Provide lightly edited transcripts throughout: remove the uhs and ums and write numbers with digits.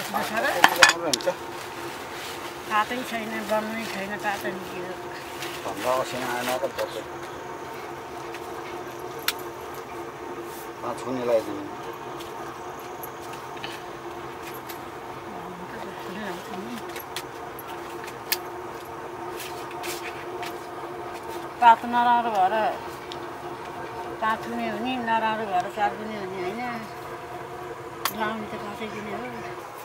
पातै छैन, बन्नै छैन, पातै निस्कियो। भन्दा असिना आएन त पर्छ। पाँच कुने लगाइदिनु। पात नराम्रो भएर 5 कुने हुने, नराम्रो भएर 4 कुने हुने होइन। लाउने त 5 कुने हो।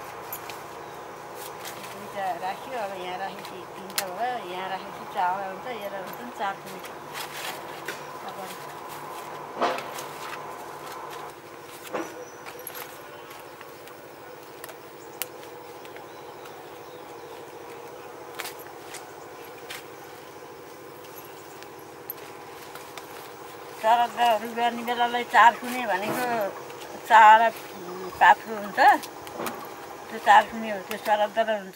दुईटा राख्यो, अब यहाँ राखेपछि 3टा भयो, यहाँ राखेपछि 4 हुन्छ, यसलाई हुन्छ 4 कुने। सरद्दहरू गर्ने बेलालाई 4 कुने भनेको 4 पाथो हुन्छ, त्यो 4 कुने हो, त्यो सरद्द हुन्छ।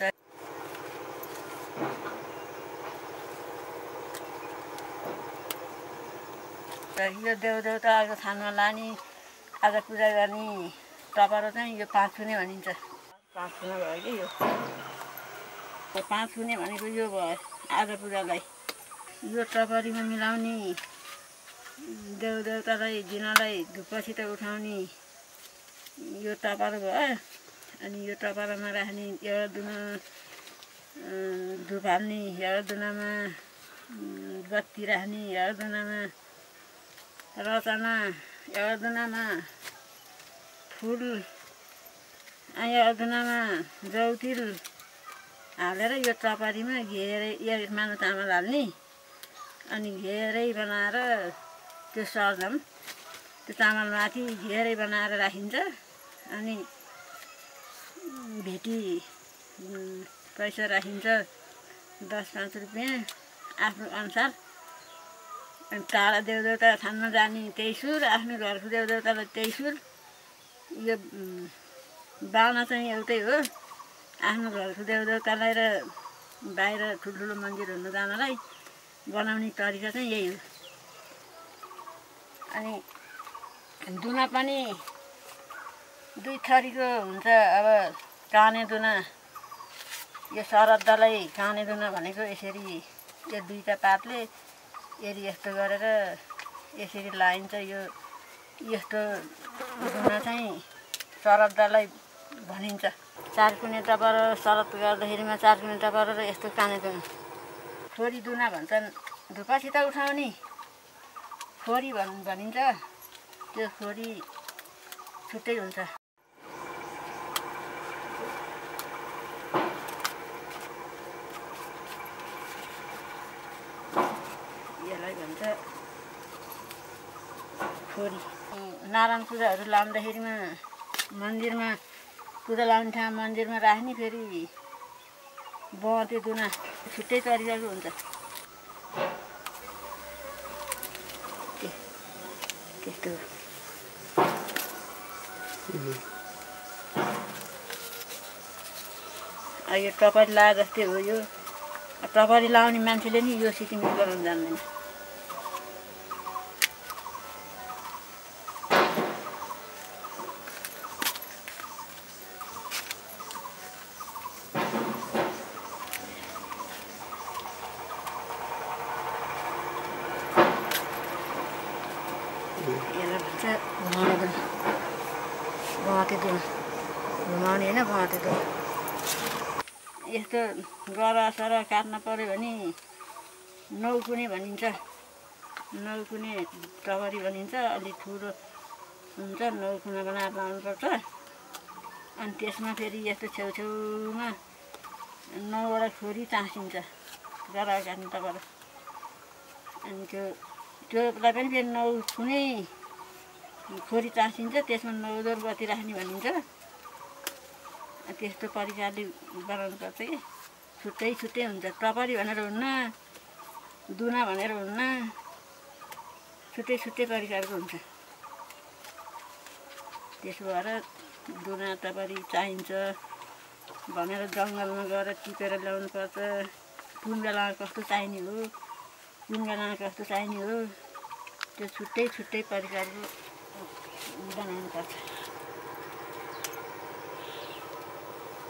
यो देउदेउताको थानमा लाने, आज पूजा गर्ने टपरो चाहिँ यो 5 कुने भनिन्छ। 5 कुने भयो कि यो 5 कुने भनेको यो भयो आज पूजालाई। यो टपरीमा मिलाउने, देउदेउतालाई दिनलाई धुपसित उठाउने यो टपरो भयो। अनि यो टपरोमा राख्ने एउटा दुना धुप हाल्ने, एउटा दुनामा बत्ती राख्ने, एउटा दुनामा रचना, एउटा दुनामा फुल, एउटा दुनामा जौतिल हालेर यो टपरीमा घेरै एक मानो चामल हाल्ने। अनि घेरै बनाएर त्यो सर्जम त्यो चामलमाथि घेरै बनाएर राखिन्छ। अनि भेटी पैसा राखिन्छ 10-5 रुपियाँ आफ्नो अनुसार। अनि टाढा देउदेउता थानमा जाने त्यही सुर, आफ्नो घरको देउदेउतालाई त्यही सुर। यो बाना चाहिँ एउटै हो, आफ्नो घरको देउदेउतालाई र बाहिर ठुल्ठुलो मन्दिरहरू जानलाई बनाउने तरिका चाहिँ यही हो। अनि दुना पनि 2 थरीको हुन्छ। अब काने दुना, यो सरद्दलाई काने दुना भनेको यसरी यो 2टा पातले यस्तो गरेर यसरी लाइन्छ। यो यस्तो दुना चाहिँ सरद्दलाई भनिन्छ। 4 कुने टपरो सरद गर्दाखेरिमा 4 कुने टपरो र यस्तो काने दुना। खोरी दुना भन्छन्, धुपसित उठाउने खोरी भनिन्छ। त्यो खोरी छुट्टै हुन्छ। यसलाई भन्छ खोरी। नारायण पूजाहरू लाउँदाखेरिमा मन्दिरमा पूजा लाउने ठाउँ मन्दिरमा राख्ने, फेरि बँते दुना छुट्टै तरिकाको हुन्छ। त्यस्तो यो टपरी लाए जस्तै हो। यो टपरी लाउने मान्छेले नि यो सिटिङ गराउनु जान्दैन। घुमाउने होइन, बँते दुना। यस्तो गरसर काट्न पर्यो भने 9 कुने भनिन्छ। 9 कुने टपरी भनिन्छ। अलिक ठुलो हुन्छ, 9 कुने बनाएर लाउनुपर्छ। अनि त्यसमा फेरि यस्तो छेउछेउमा 9वटा खोरी टाँसिन्छ गरा काट्ने टपरो। अनि त्योलाई पनि फेरि 9 कुने खोरी टाँसिन्छ। त्यसमा 9 जोर बत्ती राख्ने भनिन्छ। त्यस्तो प्रकारले बनाउनुपर्छ कि छुट्टै छुट्टै हुन्छ। टपरी भनेर हुन्न, दुना भनेर हुन्न, छुट्टै छुट्टै प्रकारको हुन्छ। त्यसो भएर दुना टपरी चाहिन्छ भनेर जङ्गलमा गएर टिपेर ल्याउनुपर्छ। कुन बेलामा कस्तो चाहिने हो, कुन बेलामा कस्तो चाहिने हो, त्यो छुट्टै छुट्टै प्रकारको बनाउनुपर्छ।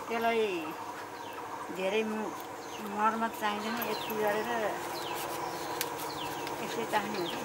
त्यसलाई धेरै मर्मत चाहिँदैन, यति गरेर यसै तान्ने हुन्छ।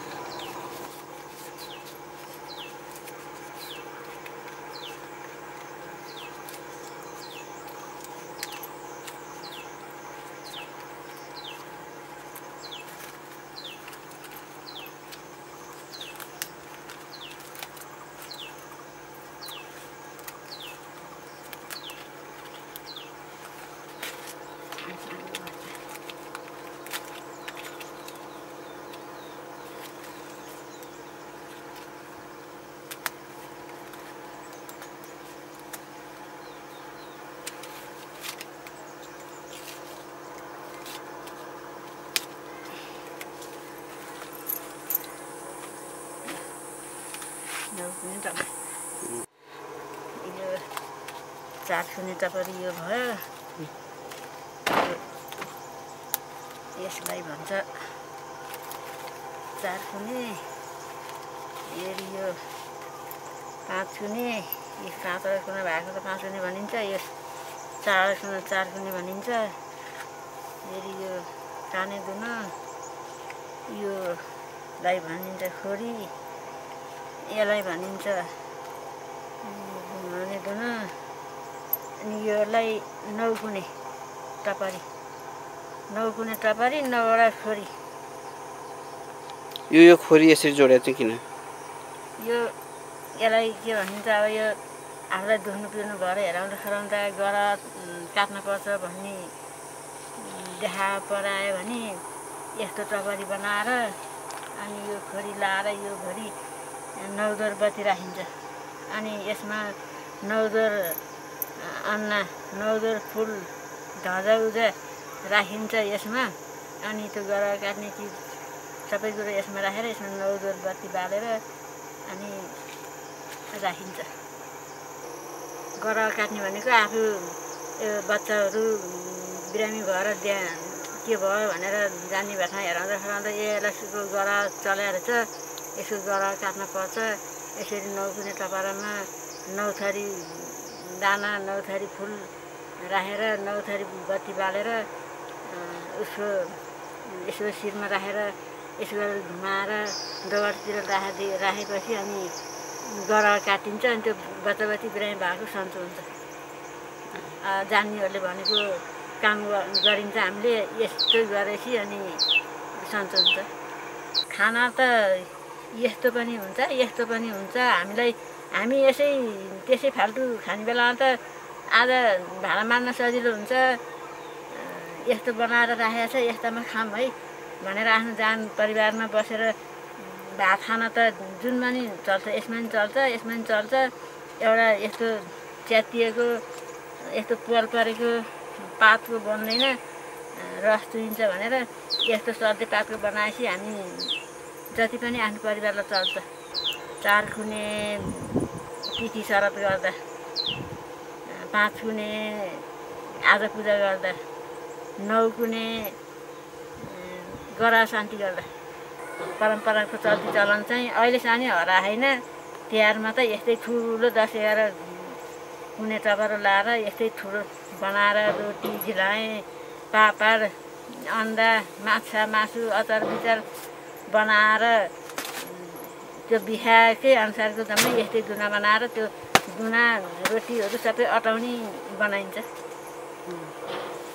यो 4 थुने टपरी यो भयो। यसलाई भन्छ 4 थुने। फेरि यो 5 थुने। यो 7 कुना भएको त 5 थुने भनिन्छ। यो 4 कुना 4 थुने भनिन्छ। फेरि यो काने दुन, योलाई भनिन्छ खोरी, यसलाई भनिन्छ घुमाउने दुन। अनि योलाई 9 कुने टपरी, 9 कुने टपरी, 9वटा खोरी। यो खोरी यसरी जोडेको चाहिँ किन? यसलाई के भनिन्छ, अब यो आफूलाई दुख्नु पिर्नु भएर हेराउँदा खराउँदा गरा काट्न पर्छ भन्ने देखा परायो भने यस्तो टपरी बनाएर अनि यो खोरी लाएर यो घोरी 9 दर बत्ती राखिन्छ। अनि यसमा 9 दर अन्ना, 9 दर फुल ढजा उजा राखिन्छ यसमा। अनि त्यो गरा काट्ने चिज सबै कुरो यसमा राखेर यसमा 9 दर बत्ती बालेर अनि राखिन्छ। गरा काट्ने भनेको आफू यो बच्चाहरू बिरामी भएर के भयो भनेर जानी भएठाउँ हेराउँदा खराउँदा यसलाई गरा चलाएर चाहिँ यसको गरा काट्न पर्छ। यसरी 9 कुने टपरामा 9 थरी दाना, 9 थरी फुल राखेर 9 थरी बत्ती बालेर उसको यसो शिरमा राखेर यसो गरेर घुमाएर दगडतिर राखेपछि अनि गरा काटिन्छ। अनि त्यो बच्चा बच्ची बिरामी भएको सन्चो हुन्छ। जान्नेहरूले भनेको काम गरिन्छ। हामीले यस्तो गरेपछि अनि सन्चो हुन्छ। खाना त यस्तो पनि हुन्छ, यस्तो पनि हुन्छ। हामी त्यसै फाल्टु खाने बेलामा त आज भाडा मार्न सजिलो हुन्छ, यस्तो बनाएर राखेको छ, यस्तामा खाऊँ है भनेर आफ्नो जान परिवारमा बसेर भात खान त जुनमा नि चल्छ, यसमा नि चल्छ, यसमा नि चल्छ। एउटा यस्तो च्यातिएको यस्तो पोल परेको पातको बन्दैन, रस चुइन्छ भनेर यस्तो सधैँ पातको बनाएपछि हामी जति पनि आफ्नो परिवारलाई चल्छ। 4 कुने तिथि शरत गर्दा, 5 कुने आज पूजा गर्दा, 9 कुने गरा शान्ति गर्दा। परम्पराको चल्ती चलन चाहिँ अहिले सानै हराएन। तिहारमा त यस्तै ठुलो 10-11 कुने टपरा लाएर यस्तै ठुलो बनाएर रोटी झिलाए, पापड, अन्डा, माछा, मासु, अचार विचार बनाएर त्यो बिहाकै अनुसारको जम्मै यस्तै दुना बनाएर त्यो दुना रोटीहरू सबै अटाउनी बनाइन्छ।